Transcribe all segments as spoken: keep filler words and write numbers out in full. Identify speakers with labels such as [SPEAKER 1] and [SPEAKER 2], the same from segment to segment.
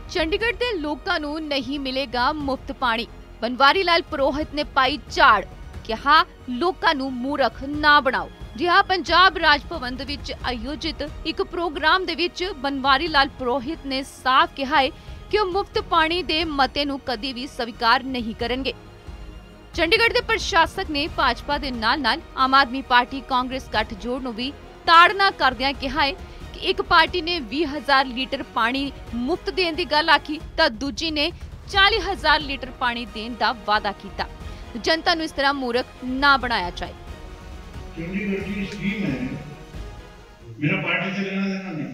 [SPEAKER 1] ਚੰਡੀਗੜ੍ਹ ਦੇ ਲੋਕਾਂ ਨੂੰ ਨਹੀਂ ਮਿਲੇਗਾ ਮੁਫਤ ਪਾਣੀ। बनवारी लाल पुरोहित ने पाई झाड़, कहा लोकां नूं मूर्ख ना बनाओ। जिहा पंजाब राज भवन दे विच आयोजित एक प्रोग्राम दे विच बनवारी लाल पुरोहित ने साफ कहा है कि वह मुफ्त पानी दे मते नूं कदी भी स्वीकार नहीं करनगे। चंडीगढ़ दे प्रशासक ने भाजपा दे नाल नाल आम आदमी पार्टी कांग्रेस गठजोड़ नूं भी ताड़ना करदिआं कहा है कि एक पार्टी ने बीस हजार लीटर पानी मुफ्त देण दी गल आखी तां दूजी ने चालीस हजार लीटर पानी देने का वादा किया। जनता को इस तरह मूर्ख ना बनाया जाए।
[SPEAKER 2] चंडीगढ़ की स्कीम है, मेरा पार्टी से लेना देना नहीं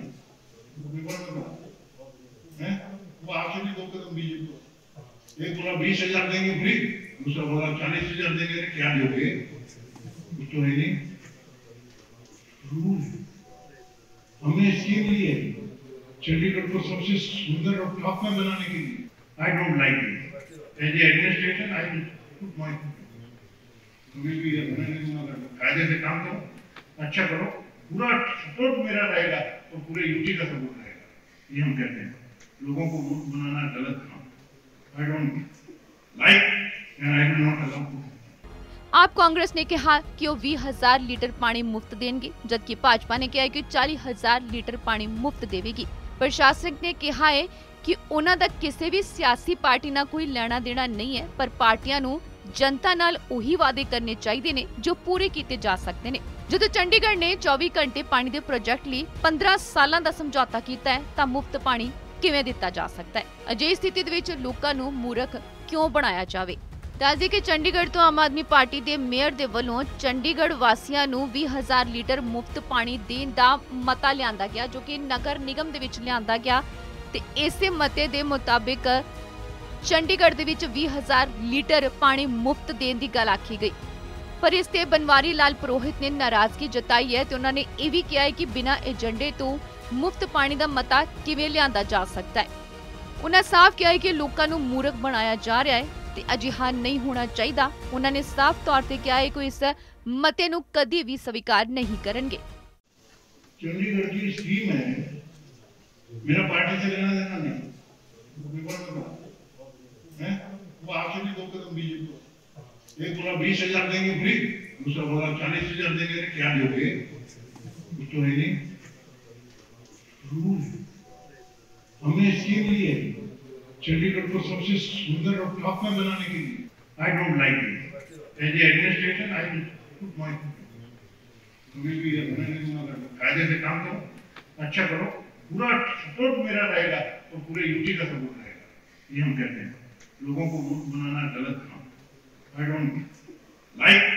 [SPEAKER 2] है, वो आपसे भी दो कदम बीजेपी को। एक बोला बीस हजार देंगे फ्री, दूसरा बोला चालीस हजार देंगे, क्या दोगे? कुछ तो है नहीं। रूल हमने स्कीम ली है चंडीगढ़ को सबसे सुंदर और टॉप में बनाने के लिए। I don't like it. As the administration, I will put my will be कायदे से काम करो, अच्छा करो, पूरा सपोर्ट मेरा रहेगा और पूरे यूटी का सपोर्ट रहेगा। ये हम कहते हैं, लोगों को मूर्ख बनाना गलत काम। I don't like and I will not allow to।
[SPEAKER 1] आप कांग्रेस ने कहा कि वो बीस हजार लीटर पानी मुफ्त देंगे, जबकि भाजपा ने कहा कि चालीस हजार लीटर पानी मुफ्त देवेगी। प्रशासक ने कहा है कि उन्हां दा किसी भी सियासी पार्टी नाल कोई लेना देना नहीं है, पर पार्टियां नूं जनता नाल उही वादे करने चाहिए ने जो पूरे किए जा सकते हैं। जदों चंडीगढ़ ने चौबीस घंटे पानी के प्रोजेक्ट लिए पंद्रह सालों का समझौता किया है तां मुफ्त पानी किवें दिता जा सकता है? अजिही स्थिति दे विच लोकां नूं मूर्ख क्यों बनाया जावे? ताज़ी कि चंडीगढ़ तो आम आदमी पार्टी के मेयर दे वल्लों चंडीगढ़ वासियों नूं बीस हजार लीटर मुफ्त पानी देण दा मता लिआंदा गया, जो कि नगर निगम दे विच लिआंदा गया। ते इसे मते दे मुताबिक चंडीगढ़ दे विच बीस हजार लीटर पानी मुफ्त देने की गल आखी गई, पर इस ते बनवारी लाल पुरोहित ने नाराजगी जताई है। तो उन्होंने यह भी कहा है कि बिना एजेंडे तो मुफ्त पानी का मता किवें लिआंदा जा सकता है। उन्होंने साफ कहा है कि लोगों को मूर्ख बनाया जा रहा है ते अजिहा नहीं होना चाहिए। उन्होंने साफ तौर पर कहा है कि इस मते नूं कदी भी स्वीकार नहीं करेंगे।
[SPEAKER 2] चंडीगढ़ की स्कीम है, मेरा पार्टी से लेना देना नहीं है, वो आपसे भी दो कदम बीजेपी को। एक बोला बीस हजार देंगे फ्री, दूसरा बोला चालीस हजार देंगे, क्या दोगे? कुछ तो है नहीं। रूल हमने स्कीम ली है चंडीगढ़ को सबसे सुंदर और टॉप में बनाने के लिए। I don't like it. As the administration, I will put my will be कायदे से काम करो, अच्छा करो, पूरा सपोर्ट मेरा रहेगा और पूरे यूटी का सपोर्ट रहेगा। ये हम कहते हैं, लोगों को मूर्ख बनाना गलत काम। I don't like